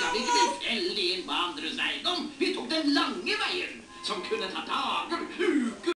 Skal vi ikke tilfeldig inn på andres eiendom? Vi tok den lange veien, som kunne ta dager, uker.